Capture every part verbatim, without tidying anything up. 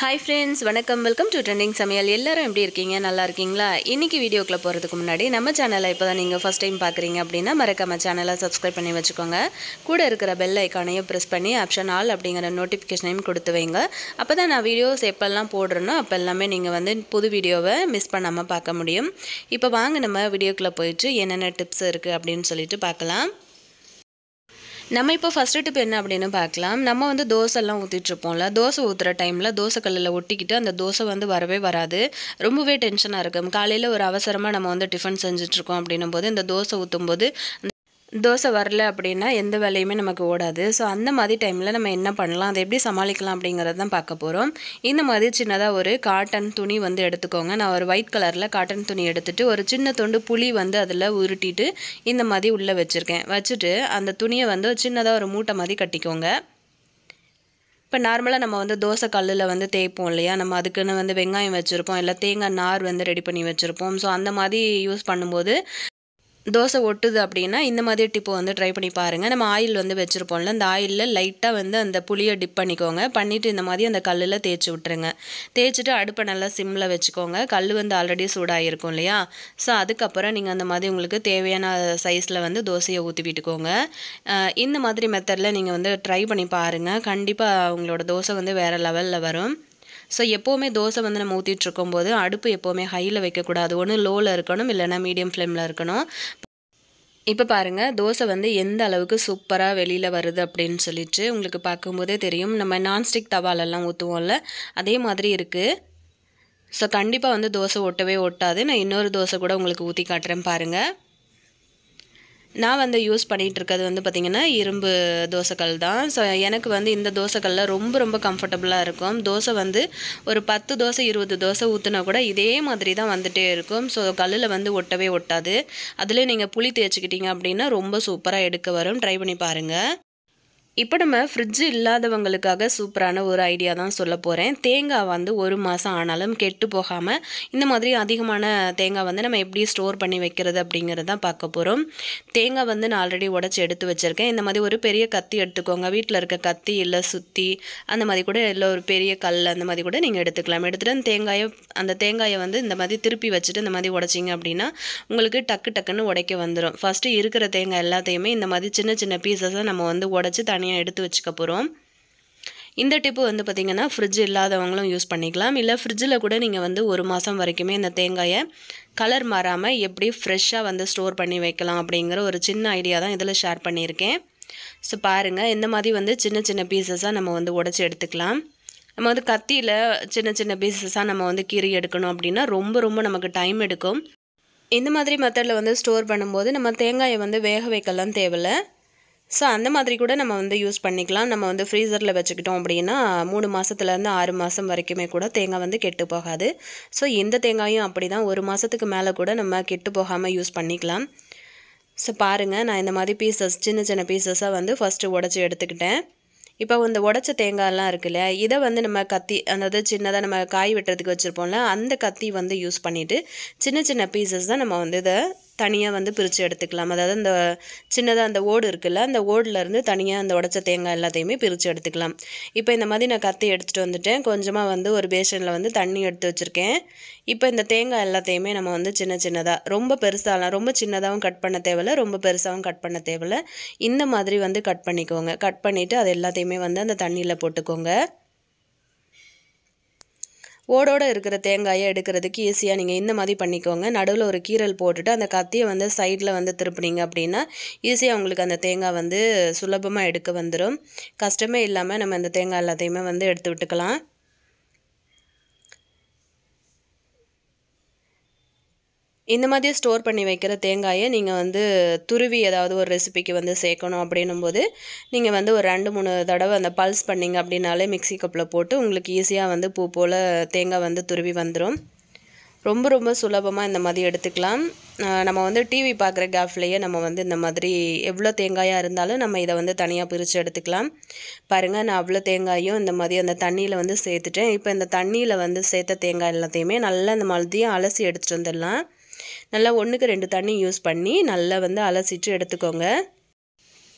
Hi friends, வணக்கம் welcome to trending சமையல். எல்லாரும் எப்படி இருக்கீங்க? நல்லா இருக்கீங்களா? இன்னைக்கு வீடியோக்குள்ள போறதுக்கு முன்னாடி நம்ம சேனலை இப்போதான் நீங்க ஃபர்ஸ்ட் டைம் பார்க்கறீங்க அப்படினா மறக்காம சேனலை சப்ஸ்கிரைப் பண்ணி வச்சுக்கோங்க. கூட இருக்கிற பெல் ஐகானையும் பிரஸ் பண்ணி ஆப்ஷன் ஆல் அப்படிங்கற நோட்டிஃபிகேஷனையும் கொடுத்து வைங்க. அப்பதான் நான் வீடியோஸ் எப்பெல்லாம் போடுறேனோ அப்ப எல்லாமே நீங்க வந்து புது வீடியோவை மிஸ் பண்ணாம பார்க்க முடியும். இப்போ வாங்க நம்ம வீடியோக்குள்ள போயிட்டு என்னென்ன டிப்ஸ் இருக்கு அப்படினு சொல்லிட்டு பார்க்கலாம். நம்ம இப்போ ஃபர்ஸ்ட் டிப் என்ன அப்படினு பார்க்கலாம். நம்ம வந்து தோசை எல்லாம் ஊத்திட்டு இருப்போம்ல. தோசை ஊத்துற டைம்ல தோசை கல்லுல ஒட்டிக்கிட்டு அந்த தோசை வந்து வரவே வராது. ரொம்பவே டென்ஷனா இருக்கும். காலையில ஒரு அவசரமா நம்ம வந்து டிஃபன் செஞ்சுட்டு இருக்கோம் அப்படினும்போது இந்த தோசை ஊத்தும்போது தோசை வரல அப்படினா எந்த வேலையுமே நமக்கு ஓடாது. சோ அந்த மாதிரி டைம்ல நம்ம என்ன பண்ணலாம்? அதை எப்படி சமாளிக்கலாம் அப்படிங்கறத தான் பார்க்க போறோம். இந்த மாதிரி சின்னதா ஒரு காட்டன் துணி வந்து எடுத்துக்கோங்க. நான் ஒரு ஒயிட் கலர்ல காட்டன் துணி எடுத்துட்டு ஒரு சின்ன துண்டு புளி வந்து அதுல உருட்டிட்டு இந்த மாதிரி உள்ள வச்சிருக்கேன். வச்சிட்டு அந்த துணியை வந்து சின்னதா ஒரு மூட்டை மாதிரி கட்டிக்கோங்க. இப்போ நார்மலா நம்ம வந்து தோசை கல்லுல வந்து தேய்ப்போம் இல்லையா? நம்ம அதுக்குன்னு வந்து வெங்காயம் வச்சிருப்போம். இல்ல தேங்காய் நார் வந்து ரெடி பண்ணி வச்சிருப்போம். சோ அந்த மாதிரி யூஸ் பண்ணும்போது தோசை ஒட்டுது அப்படினா இந்த மாதிரி டிப் வந்து ட்ரை பண்ணி பாருங்க. நம்ம ஆயில் வந்து வெச்சிருப்போம்ல. அந்த ஆயில்ல லைட்டா வந்து அந்த புளியை டிப் பண்ணிக்கோங்க. பண்ணிட்டு இந்த மாதிரி அந்த கல்லுல தேய்ச்சி விட்டுருங்க. தேய்ச்சிட்டு அடுப்பை நல்லா சிம்ல வச்சுக்கோங்க. கல் வந்து ஆல்ரெடி சூடாகி இருக்கும் இல்லையா? சோ அதுக்கு அப்புறம் நீங்க அந்த மாதிரி உங்களுக்கு தேவையான சைஸ்ல வந்து தோசையை ஊத்தி விட்டுக்கோங்க. இந்த மாதிரி மெத்தட்ல நீங்க வந்து ட்ரை பண்ணி பாருங்க. கண்டிப்பா உங்களோட தோசை வந்து வேற லெவல்ல வரும். சோ எப்பவுமே தோசை வந்து நம்ம ஊத்திட்டு இருக்கும்போது அடுப்பு எப்பவுமே ஹைல வைக்க கூடாது. ஒன்னு லோல இருக்கணும் இல்லனா மீடியம் ஃப்ளேம்ல இருக்கணும். இப்போ பாருங்க தோசை வந்து எந்த அளவுக்கு சூப்பரா வெளியில வருது அப்படினு சொல்லிட்டு உங்களுக்கு பாக்கும்போதே தெரியும். நம்ம நான்ஸ்டிக் தவால எல்லாம் ஊத்துவோம்ல அதே மாதிரி இருக்கு. சோ கண்டிப்பா வந்து தோசை ஒட்டவே ஒட்டாது. நான் இன்னொரு தோசை கூட உங்களுக்கு ஊத்தி காட்றேன் பாருங்க. நான் வந்து யூஸ் பண்ணிட்டு இருக்கிறது வந்து பாத்தீங்கன்னா இரும்பு தோசைக்கல் தான். சோ எனக்கு வந்து இந்த தோசைக்கல்ல ரொம்ப ரொம்ப கம்ஃபர்ட்டபிளா இருக்கும். தோசை வந்து ஒரு பத்து தோசை இருபது தோசை ஊத்துனா கூட இதே மாதிரி தான் வந்துட்டே இருக்கும். சோ கல்லுல வந்து ஒட்டவே ஒட்டாது. அதுல நீங்க புளி தேய்ச்சிட்டீங்க அப்படினா ரொம்ப சூப்பரா எடுக்க வரும். ட்ரை பண்ணி பாருங்க. இப்போ நம்ம ஃப்ரிட்ஜ் இல்லாதவங்களுக்காக சூப்பரான ஒரு ஐடியா தான் சொல்ல போறேன். தேங்காய் வந்து ஒரு மாசம் ஆனாலும் கெட்டு போகாம இந்த மாதிரி அதிகமான தேங்காய் வந்து நம்ம எப்படி ஸ்டோர் பண்ணி வைக்கிறது அப்படிங்கறத தான் பார்க்க போறோம். தேங்காய் வந்து நான் ஆல்ரெடி உடைச்சு எடுத்து வச்சிருக்கேன். இந்த மாதிரி ஒரு பெரிய கத்தி எடுத்துக்கோங்க. வீட்ல இருக்க கத்தி இல்ல சுத்தி அந்த மாதிரி கூட இல்ல ஒரு பெரிய கல் அந்த மாதிரி கூட நீங்க எடுத்துக்கலாம். எடுத்துட்டு அந்த தேங்காயை அந்த தேங்காயை வந்து இந்த மாதிரி திருப்பி வச்சிட்டு இந்த மாதிரி உடைச்சிங்க அப்படினா உங்களுக்கு டக்கு டக்குன்னு உடைக்க வந்துரும். ஃபர்ஸ்ட் இருக்கிற தேங்காய் எல்லாத்தையுமே இந்த மாதிரி சின்ன சின்ன பீசஸா நம்ம வந்து உடைச்சு தனியா எடுத்து வச்சுக்க போறோம். இந்த டிப் வந்து பாத்தீங்கன்னா ஃப்ரிட்ஜ் இல்லாதவங்களும் யூஸ் பண்ணிக்கலாம். இல்ல ஃப்ரிட்ஜ்ல கூட நீங்க வந்து ஒரு மாசம் வரைக்குமே இந்த தேங்காயை கலர் மாறாம எப்படி ஃப்ரெஷ்ஷா வந்து ஸ்டோர் பண்ணி வைக்கலாம் அப்படிங்கற ஒரு சின்ன ஐடியா தான் இதல ஷேர் பண்ணியிருக்கேன். சோ பாருங்க இந்த மாதிரி வந்து சின்ன சின்ன பீசஸா நம்ம வந்து உடைச்சு எடுத்துக்கலாம். நம்ம வந்து கத்தியில சின்ன சின்ன பீசஸா நம்ம வந்து கீறி எடுக்கணும் அப்படினா ரொம்ப ரொம்ப நமக்கு டைம் எடுக்கும். இந்த மாதிரி மெத்தட்ல வந்து ஸ்டோர் பண்ணும்போது நம்ம தேங்காயை வந்து வேக வைக்கலாம் தேவையில்ல. சோ அந்த மாதிரி கூட நம்ம வந்து யூஸ் பண்ணிக்கலாம். நம்ம வந்து ஃப்ரீசர்ல வச்சுக்கிட்டோம் அப்படினா மூணு மாசத்துல இருந்து ஆறு மாசம் வரைக்குமே கூட தேங்காய் வந்து கெட்டு போகாது. சோ இந்த தேங்காயும் அப்படிதான் ஒரு மாசத்துக்கு மேல கூட நம்ம கெட்டு போகாம யூஸ் பண்ணிக்கலாம். சோ பாருங்க நான் இந்த மாதிரி பீசஸ் சின்ன சின்ன பீசஸா வந்து ஃபர்ஸ்ட் உடைச்சு எடுத்துக்கிட்டேன். இப்போ இந்த உடைச்ச தேங்காய் எல்லாம் இருக்குல்ல இத வந்து நம்ம கத்தி அதாவது சின்னதா நம்ம காய் வெட்டறதுக்கு வச்சிருப்போம்ல அந்த கத்தி வந்து யூஸ் பண்ணிட்டு சின்ன சின்ன பீசஸ் தான் நம்ம வந்து இத தனியா வந்து பிரிச்சு எடுத்துக்கலாம். அதாவது அந்த சின்னதா அந்த ஓடு இருக்குல்ல அந்த ஓடுல இருந்து தனியா அந்த உடைச்ச தேங்காய் எல்லாத்தையுமே பிரிச்சு எடுத்துக்கலாம். இப்போ இந்த மாதிரி நான் கத்தி எடுத்துட்டு வந்துட்டேன். கொஞ்சமா வந்து ஒரு பேஷன்ல வந்து தண்ணி எடுத்து வச்சிருக்கேன். இப்போ இந்த தேங்காய் எல்லாத்தையுமே நம்ம வந்து சின்ன சின்னதா ரொம்ப பெருசாலாம் ரொம்ப சின்னதாவும் கட் பண்ண தேவையில்ல. ரொம்ப பெருசாவும் கட் பண்ண தேவையில்ல. இந்த மாதிரி வந்து கட் பண்ணிக்கோங்க. கட் பண்ணிட்டு அது எல்லாத்தையுமே வந்து அந்த தண்ணில போட்டுக்கோங்க. ஓடோட இருக்கிற தேங்காயை எடுக்கிறதுக்கு ஈஸியா நீங்க இந்த மாதிரி பண்ணிக்கோங்க. நடுவுல ஒரு கீறல் போட்டுட்டு அந்த கத்தியை வந்து சைடுல வந்து திருப்புனீங்க அப்படினா ஈஸியா உங்களுக்கு அந்த தேங்காய் வந்து சுலபமா எடுக்க வந்துரும். கஷ்டமே இல்லாம நம்ம இந்த தேங்காய் எல்லாத்தையுமே வந்து எடுத்து விட்டுக்கலாம். இந்த மாதிரி ஸ்டோர் பண்ணி வைக்கிற தேங்காயை நீங்க வந்து துருவி ஏதாவது ஒரு ரெசிபிக்கு வந்து சேர்க்கணும் அப்படினும்போது நீங்க வந்து ஒரு ரெண்டு மூணு தடவை அந்த பல்ஸ் பண்ணீங்க அப்படினாலே மிக்ஸி கப்ல போட்டு உங்களுக்கு ஈஸியா வந்து பூ போல தேங்காய் வந்து துருவி வந்துரும். ரொம்ப ரொம்ப சுலபமா இந்த மாதிரி எடுத்துக்கலாம். நம்ம வந்து டிவி பார்க்குற கேப்லயே நம்ம வந்து இந்த மாதிரி எவ்வளவு தேங்காயா இருந்தாலும் நம்ம இத வந்து தனியா பிரிச்சு எடுத்துக்கலாம். பாருங்க நான் அவ்வளவு தேங்காயும் இந்த மாதிரி அந்த தண்ணியில வந்து சேர்த்துட்டேன். இப்போ இந்த தண்ணியில வந்து சேர்த்த தேங்காய் எல்லாத்தையுமே நல்லா இந்த மாதிரி அலசி எடுத்துட்டு வந்துடலாம். நல்லா ஒண்ணுக்கு ரெண்டு தண்ணி யூஸ் பண்ணி நல்லா வந்து அலசிட்டு எடுத்துக்கோங்க.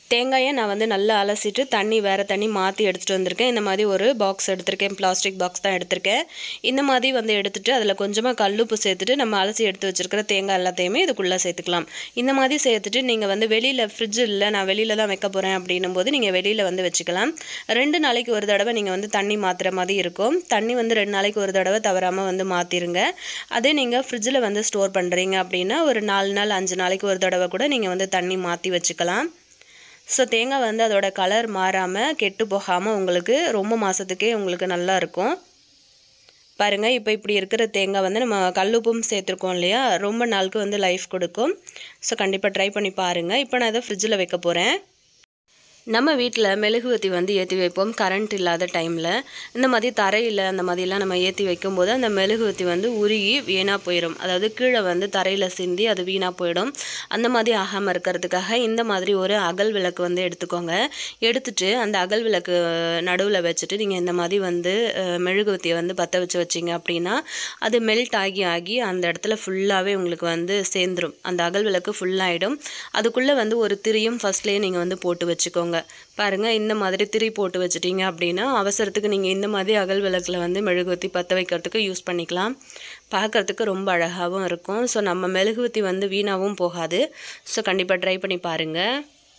தேங்காயை நான் வந்து நல்லா அலசிட்டு தண்ணி வேறு தண்ணி மாற்றி எடுத்துகிட்டு வந்திருக்கேன். இந்த மாதிரி ஒரு பாக்ஸ் எடுத்திருக்கேன், பிளாஸ்டிக் பாக்ஸ் தான் எடுத்திருக்கேன். இந்த மாதிரி வந்து எடுத்துகிட்டு அதில் கொஞ்சமாக கல்லுப்பு சேர்த்துட்டு நம்ம அலசி எடுத்து வச்சுருக்கிற தேங்காய் எல்லாத்தையுமே இதுக்குள்ளே சேர்த்துக்கலாம். இந்த மாதிரி சேர்த்துட்டு நீங்கள் வந்து வெளியில் ஃப்ரிட்ஜ் இல்லை, நான் வெளியில் தான் வைக்க போகிறேன் அப்படின்னும் போது நீங்கள் வெளியில் வந்து வச்சுக்கலாம். ரெண்டு நாளைக்கு ஒரு தடவை நீங்கள் வந்து தண்ணி மாற்றுற மாதிரி இருக்கும். தண்ணி வந்து ரெண்டு நாளைக்கு ஒரு தடவை தவறாமல் வந்து மாற்றிருங்க. அதே நீங்கள் ஃப்ரிட்ஜில் வந்து ஸ்டோர் பண்ணுறீங்க அப்படின்னா ஒரு நாலு நாள் அஞ்சு நாளைக்கு ஒரு தடவை கூட நீங்கள் வந்து தண்ணி மாற்றி வச்சுக்கலாம். ஸோ தேங்காய் வந்து அதோட கலர் மாறாமல் கெட்டு போகாமல் உங்களுக்கு ரொம்ப மாதத்துக்கே உங்களுக்கு நல்லா இருக்கும். பாருங்கள், இப்போ இப்படி இருக்கிற தேங்காய் வந்து நம்ம கல்லுப்பும் சேர்த்துருக்கோம் இல்லையா, ரொம்ப நாளுக்கு வந்து லைஃப் கொடுக்கும். ஸோ கண்டிப்பாக ட்ரை பண்ணி பாருங்கள். இப்போ நான் இதை ஃப்ரிட்ஜில் வைக்க போகிறேன். நம்ம வீட்டில் மெழுகுவத்தி வந்து ஏற்றி வைப்போம் கரண்ட் இல்லாத டைமில். இந்த மாதிரி தரையில் அந்த மாதிரிலாம் நம்ம ஏற்றி வைக்கும்போது அந்த மெழுகுவத்தி வந்து உருகி வீணாக போயிடும். அதாவது கீழே வந்து தரையில் சிந்தி அது வீணாக போயிடும். அந்த மாதிரி ஆகாமல் இருக்கிறதுக்காக இந்த மாதிரி ஒரு அகல் விளக்கு வந்து எடுத்துக்கோங்க. எடுத்துட்டு அந்த அகல் விளக்கு நடுவில் வச்சுட்டு நீங்கள் இந்த மாதிரி வந்து மெழுகுவத்தியை வந்து பற்ற வச்சு வச்சிங்க அப்படின்னா அது மெல்ட் ஆகி ஆகி அந்த இடத்துல ஃபுல்லாகவே உங்களுக்கு வந்து சேர்ந்துடும். அந்த அகல் விளக்கு ஃபுல்லாகிடும். அதுக்குள்ளே வந்து ஒரு திரியும் ஃபஸ்ட்லேயே நீங்கள் வந்து போட்டு வச்சுக்கோங்க. பாருங்கள், இந்த மாதிரி திரி போட்டு வச்சிட்டிங்க அப்படின்னா அவசரத்துக்கு நீங்கள் இந்த மாதிரி அகல் விளக்கில் வந்து மெழுகுவத்தி பற்ற வைக்கிறதுக்கு யூஸ் பண்ணிக்கலாம். பார்க்குறதுக்கு ரொம்ப அழகாகவும் இருக்கும். ஸோ நம்ம மெழுகுவத்தி வந்து வீணாகவும் போகாது. ஸோ கண்டிப்பாக ட்ரை பண்ணி பாருங்கள்.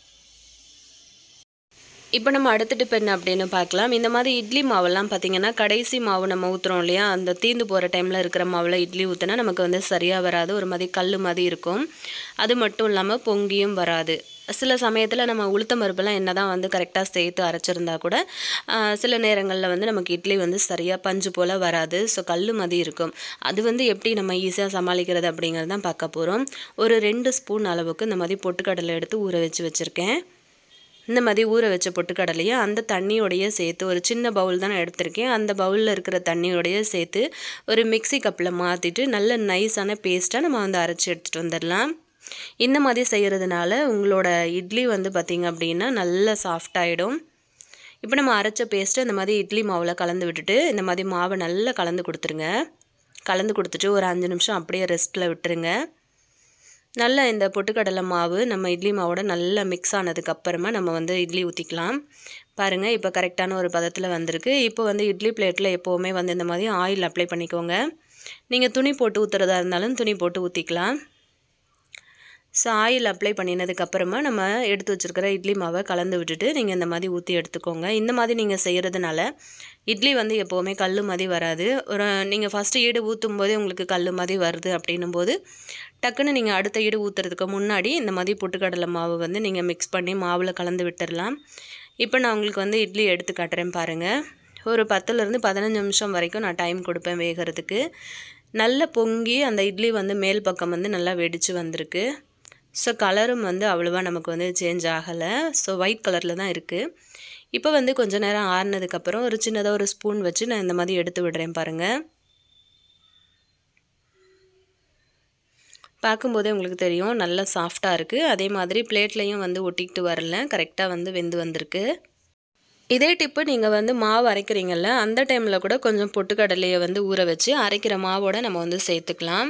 இப்போ நம்ம அடுத்த டிப் என்ன அப்படின்னு பார்க்கலாம். இந்த மாதிரி இட்லி மாவெல்லாம் பார்த்திங்கன்னா கடைசி மாவு நம்ம ஊற்றுறோம் இல்லையா, அந்த தீந்து போகிற டைமில் இருக்கிற மாவில் இட்லி ஊற்றினா நமக்கு வந்து சரியாக வராது. ஒரு மாதிரி கல் மாதிரி இருக்கும். அது மட்டும் இல்லாமல் பொங்கியும் வராது. சில சமயத்தில் நம்ம உளுத்தம் பருப்பெல்லாம் என்ன தான் வந்து கரெக்டாக சேர்த்து அரைச்சிருந்தா கூட சில நேரங்களில் வந்து நமக்கு இட்லி வந்து சரியாக பஞ்சு போல் வராது. ஸோ கல் மாதிரி இருக்கும். அது வந்து எப்படி நம்ம ஈஸியாக சமாளிக்கிறது அப்படிங்கிறது தான் பார்க்க போகிறோம். ஒரு ரெண்டு ஸ்பூன் அளவுக்கு இந்த மாதிரி பொட்டுக்கடலை எடுத்து ஊற வச்சு வச்சுருக்கேன். இந்த மாதிரி ஊற வச்ச பொட்டுக்கடலையை அந்த தண்ணியோடையே சேர்த்து ஒரு சின்ன பவுல் தான் நான் எடுத்திருக்கேன். அந்த பவுலில் இருக்கிற தண்ணியோடையே சேர்த்து ஒரு மிக்சி கப்பில் மாற்றிட்டு நல்ல நைஸான பேஸ்ட்டாக நம்ம வந்து அரைச்சி எடுத்துகிட்டு வந்துடலாம். இந்த மாதிரி செய்கிறதுனால உங்களோட இட்லி வந்து பார்த்திங்க அப்படின்னா நல்லா சாஃப்டாகிடும். இப்போ நம்ம அரைச்ச பேஸ்ட்டு இந்த மாதிரி இட்லி மாவில் கலந்து விட்டுட்டு இந்த மாதிரி மாவை நல்லா கலந்து கொடுத்துருங்க. கலந்து கொடுத்துட்டு ஒரு அஞ்சு நிமிஷம் அப்படியே ரெஸ்ட்டில் விட்டுருங்க. நல்லா இந்த பொட்டுக்கடலை மாவு நம்ம இட்லி மாவோட நல்லா மிக்ஸ் ஆனதுக்கப்புறமா நம்ம வந்து இட்லி ஊற்றிக்கலாம். பாருங்கள், இப்போ கரெக்டான ஒரு பதத்தில் வந்திருக்கு. இப்போ வந்து இட்லி பிளேட்டில் எப்போவுமே வந்து இந்த மாதிரி ஆயில் அப்ளை பண்ணிக்கோங்க. நீங்கள் துணி போட்டு ஊற்றுறதா இருந்தாலும் துணி போட்டு ஊற்றிக்கலாம். ஸோ ஆயில் அப்ளை பண்ணினதுக்கப்புறமா நம்ம எடுத்து வச்சுருக்கிற இட்லி மாவை கலந்து விட்டுட்டு நீங்கள் இந்த மாதிரி ஊற்றி எடுத்துக்கோங்க. இந்த மாதிரி நீங்கள் செய்கிறதுனால இட்லி வந்து எப்போவுமே கல் மாதிரி வராது. ஒரு நீங்கள் ஃபஸ்ட்டு ஈடு ஊற்றும் போதே உங்களுக்கு கல் மாதிரி வருது அப்படின்னும் போது டக்குன்னு நீங்கள் அடுத்த ஈடு ஊற்றுறதுக்கு முன்னாடி இந்த மாதிரி பொட்டுக்கடலை மாவு வந்து நீங்கள் மிக்ஸ் பண்ணி மாவில் கலந்து விட்டுடலாம். இப்போ நான் உங்களுக்கு வந்து இட்லி எடுத்து காட்டுறேன் பாருங்கள். ஒரு பத்துலேருந்து பதினஞ்சு நிமிஷம் வரைக்கும் நான் டைம் கொடுப்பேன் வேகிறதுக்கு. நல்லா பொங்கி அந்த இட்லி வந்து மேல் பக்கம் வந்து நல்லா வெடித்து வந்திருக்கு. ஸோ கலரும் வந்து அவ்வளோவா நமக்கு வந்து சேஞ்ச் ஆகலை. ஸோ ஒயிட் கலரில் தான் இருக்குது. இப்போ வந்து கொஞ்சம் நேரம் ஆறுனதுக்கப்புறம் ஒரு சின்னதாக ஒரு ஸ்பூன் வச்சு நான் இந்த மாதிரி எடுத்து விடுறேன் பாருங்கள். பார்க்கும்போதே உங்களுக்கு தெரியும் நல்லா சாஃப்டாக இருக்குது. அதே மாதிரி பிளேட்லேயும் வந்து ஒட்டிக்கிட்டு வரல, கரெக்டாக வந்து வெந்து வந்திருக்கு. இதே டிப்பு நீங்கள் வந்து மாவு அரைக்கிறீங்கள்ல அந்த டைமில் கூட கொஞ்சம் பொட்டுக்கடலையை வந்து ஊற வச்சு அரைக்கிற மாவோடு நம்ம வந்து சேர்த்துக்கலாம்.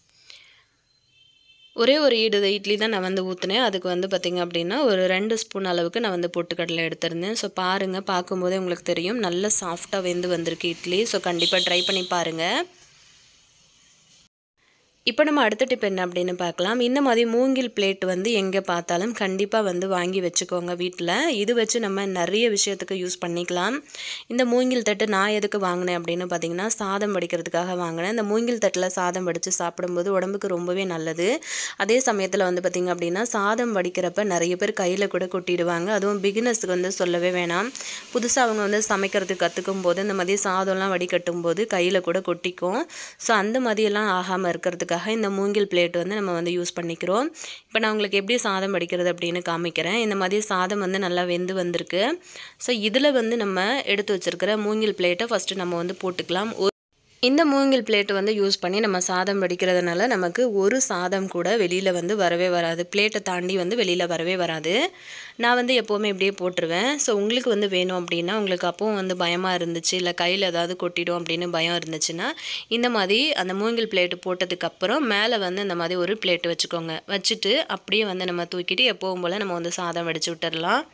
ஒரே ஒரு ஈடு இட்லி தான் நான் வந்து ஊற்றினேன். அதுக்கு வந்து பார்த்திங்க அப்படின்னா ஒரு ரெண்டு ஸ்பூன் அளவுக்கு நான் வந்து பொட்டுக்கடலை எடுத்திருந்தேன். ஸோ பாருங்கள், பார்க்கும்போதே உங்களுக்கு தெரியும் நல்லா சாஃப்டாக வெந்து வந்திருக்கு இட்லி. ஸோ கண்டிப்பாக ட்ரை பண்ணி பாருங்கள். இப்போ நம்ம அடுத்த டிப் என்ன அப்படின்னு பார்க்கலாம். இந்த மாதிரி மூங்கில் பிளேட் வந்து எங்கே பார்த்தாலும் கண்டிப்பாக வந்து வாங்கி வச்சுக்கோங்க வீட்டில். இது வச்சு நம்ம நிறைய விஷயத்துக்கு யூஸ் பண்ணிக்கலாம். இந்த மூங்கில் தட்டு நான் எதுக்கு வாங்கினேன் அப்படின்னு பார்த்தீங்கன்னா சாதம் வடிக்கிறதுக்காக வாங்கினேன். இந்த மூங்கில் தட்டில் சாதம் வடித்து சாப்பிடும்போது உடம்புக்கு ரொம்பவே நல்லது. அதே சமயத்தில் வந்து பார்த்திங்க அப்படின்னா சாதம் வடிக்கிறப்ப நிறைய பேர் கையில் கூட கொட்டிடுவாங்க. அதுவும் பிகினர்ஸுக்கு வந்து சொல்லவே வேணாம். புதுசாக அவங்க வந்து சமைக்கிறதுக்கு கற்றுக்கும் போது இந்த மாதிரி சாதம்லாம் வடிகட்டும் போது கையில் கூட கொட்டிக்கும். ஸோ அந்த மாதிரியெல்லாம் ஆகாமல் இருக்கிறதுக்கு இந்த மூங்கில் பிளேட் வந்து நம்ம வந்து யூஸ் பண்ணிக்கிறோம். இப்போ நான் உங்களுக்கு எப்படி சாதம் வடிக்கிறது அப்படின்னு காமிக்கிறேன். இந்த மாதிரி சாதம் வந்து நல்லா வெந்து வந்திருக்கு. ஸோ இதில் வந்து நம்ம எடுத்து வச்சிருக்கிற மூங்கில் பிளேட்டை ஃபஸ்ட்டு நம்ம வந்து போட்டுக்கலாம். இந்த மூங்கில் பிளேட் வந்து யூஸ் பண்ணி நம்ம சாதம் வடிக்கிறதுனால நமக்கு ஒரு சாதம் கூட வெளியில் வந்து வரவே வராது. பிளேட்டை தாண்டி வந்து வெளியில் வரவே வராது. நான் வந்து எப்போவுமே இப்படியே போட்டுருவேன். ஸோ உங்களுக்கு வந்து வேணும் அப்படின்னா, உங்களுக்கு அப்பவும் வந்து பயமாக இருந்துச்சு, இல்லை கையில் ஏதாவது கொட்டிடும் அப்படின்னு பயம் இருந்துச்சுன்னா, இந்த மாதிரி அந்த மூங்கில் பிளேட்டு போட்டதுக்கப்புறம் மேலே வந்து இந்த மாதிரி ஒரு பிளேட்டு வச்சுக்கோங்க. வச்சுட்டு அப்படியே வந்து நம்ம தூக்கிட்டு எப்போவும் போல் நம்ம வந்து சாதம் வடித்து விட்டுடலாம்.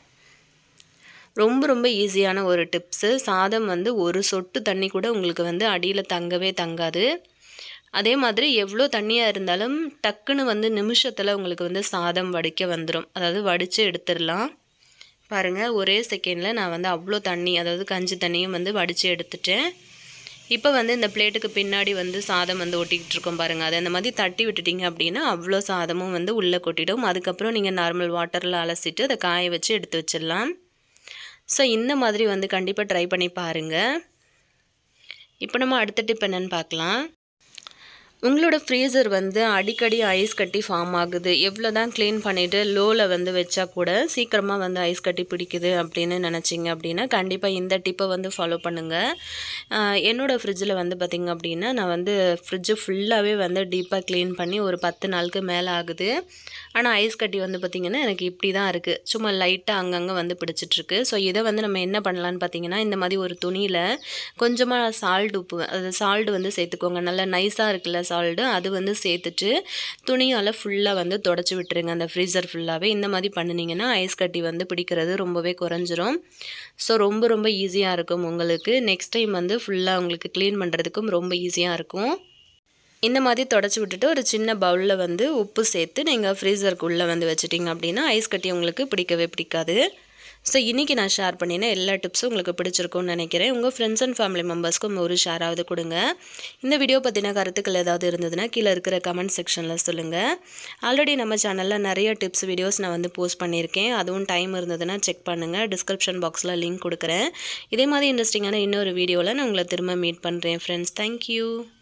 ரொம்ப ரொம்ப ஈஸியான ஒரு டிப்ஸு. சாதம் வந்து ஒரு சொட்டு தண்ணி கூட உங்களுக்கு வந்து அடியில் தங்கவே தங்காது. அதே மாதிரி எவ்வளோ தண்ணியாக இருந்தாலும் டக்குன்னு வந்து நிமிஷத்தில் உங்களுக்கு வந்து சாதம் வடிக்க வந்துடும். அதாவது வடித்து எடுத்துடலாம். பாருங்கள், ஒரே செகண்டில் நான் வந்து அவ்வளோ தண்ணி, அதாவது கஞ்சி தண்ணியும் வந்து வடித்து எடுத்துட்டேன். இப்போ வந்து இந்த பிளேட்டுக்கு பின்னாடி வந்து சாதம் வந்து ஒட்டிக்கிட்டு இருக்கோம் பாருங்கள். அதை அந்த மாதிரி தட்டி விட்டுட்டிங்க அப்படின்னா அவ்வளோ சாதமும் வந்து உள்ளே கொட்டிடும். அதுக்கப்புறம் நீங்கள் நார்மல் வாட்டரில் அலசிட்டு அதை காய வச்சு எடுத்து வச்சிடலாம். ஸோ இந்த மாதிரி வந்து கண்டிப்பாக ட்ரை பண்ணி பாருங்கள். இப்போ நம்ம அடுத்த டிப் என்னென்னு பார்க்கலாம். உங்களோட ஃப்ரீசர் வந்து அடிக்கடி ஐஸ் கட்டி ஃபார்ம் ஆகுது. எவ்வளோ தான் க்ளீன் பண்ணிவிட்டு லோவில் வந்து வச்சா கூட சீக்கிரமாக வந்து ஐஸ் கட்டி பிடிக்குது அப்படின்னு நினச்சிங்க அப்படின்னா, கண்டிப்பாக இந்த டிப்பை வந்து ஃபாலோ பண்ணுங்கள். என்னோடய ஃப்ரிட்ஜில் வந்து பார்த்திங்க அப்படின்னா, நான் வந்து ஃப்ரிட்ஜு ஃபுல்லாகவே வந்து டீப்பாக க்ளீன் பண்ணி ஒரு பத்து நாளுக்கு மேலே ஆகுது. ஆனால் ஐஸ் கட்டி வந்து பார்த்திங்கன்னா எனக்கு இப்படி தான் இருக்குது. சும்மா லைட்டாக அங்கங்கே வந்து பிடிச்சிட்ருக்கு. ஸோ இதை வந்து நம்ம என்ன பண்ணலான்னு பார்த்திங்கன்னா, இந்த மாதிரி ஒரு துணியில் கொஞ்சமாக சால்ட் உப்பு, அது சால்ட் வந்து சேர்த்துக்கோங்க. நல்லா நைஸாக இருக்குல்ல சால்ட்டு, அது வந்து சேர்த்துட்டு துணியால் ஃபுல்லாக வந்து தொடச்சி விட்டுருங்க அந்த ஃப்ரீசர் ஃபுல்லாகவே. இந்த மாதிரி பண்ணினீங்கன்னா ஐஸ் கட்டி வந்து பிடிக்கிறது ரொம்பவே குறைஞ்சிரும். ஸோ ரொம்ப ரொம்ப ஈஸியாக இருக்கும் உங்களுக்கு. நெக்ஸ்ட் டைம் வந்து ஃபுல்லாக உங்களுக்கு க்ளீன் பண்ணுறதுக்கும் ரொம்ப ஈஸியாக இருக்கும். இந்த மாதிரி தொடச்சி விட்டுட்டு ஒரு சின்ன பவுலில் வந்து உப்பு சேர்த்து நீங்கள் ஃப்ரீசருக்குள்ளே வந்து வச்சுட்டிங்க அப்படின்னா ஐஸ் கட்டி உங்களுக்கு பிடிக்கவே பிடிக்காது. ஸோ இன்றைக்கி நான் ஷேர் பண்ணின எல்லா டிப்ஸும் உங்களுக்கு பிடிச்சிருக்கும்னு நினைக்கிறேன். உங்கள் ஃப்ரெண்ட்ஸ் அண்ட் ஃபேமிலி மெம்பர்ஸ்க்கும் ஒரு ஷேராவது கொடுங்க. இந்த வீடியோ பற்றின கருத்துக்கள் ஏதாவது இருந்ததுன்னா கீழே இருக்கிற கமெண்ட் செக்ஷனில் சொல்லுங்கள். ஆல்ரெடி நம்ம சேனலில் நிறைய டிப்ஸ் வீடியோஸ் நான் வந்து போஸ்ட் பண்ணியிருக்கேன். அதுவும் டைம் இருந்ததுன்னா செக் பண்ணுங்கள். டிஸ்கிரிப்ஷன் பாக்ஸில் லிங்க் கொடுக்குறேன். இதே மாதிரி இன்ட்ரெஸ்டிங்கான இன்னொரு வீடியோவில் நான் உங்களை திரும்ப மீட் பண்ணுறேன் ஃப்ரெண்ட்ஸ். தேங்க்யூ.